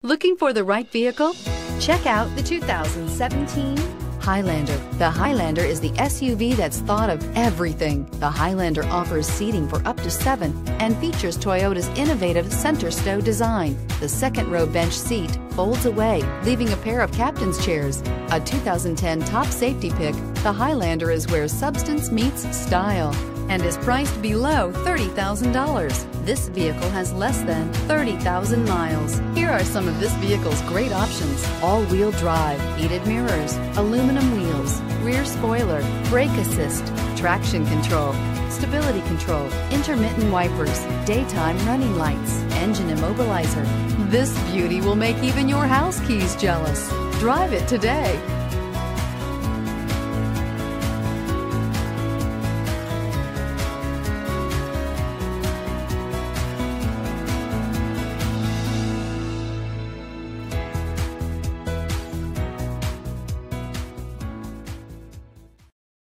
Looking for the right vehicle? Check out the 2017 Highlander. The Highlander is the SUV that's thought of everything. The Highlander offers seating for up to 7 and features Toyota's innovative center stow design. The second row bench seat folds away, leaving a pair of captain's chairs. A 2010 top safety pick, the Highlander is where substance meets style and is priced below $30,000. This vehicle has less than 30,000 miles. Here are some of this vehicle's great options: all-wheel drive, heated mirrors, aluminum wheels, rear spoiler, brake assist, traction control, stability control, intermittent wipers, daytime running lights, engine immobilizer. This beauty will make even your house keys jealous. Drive it today.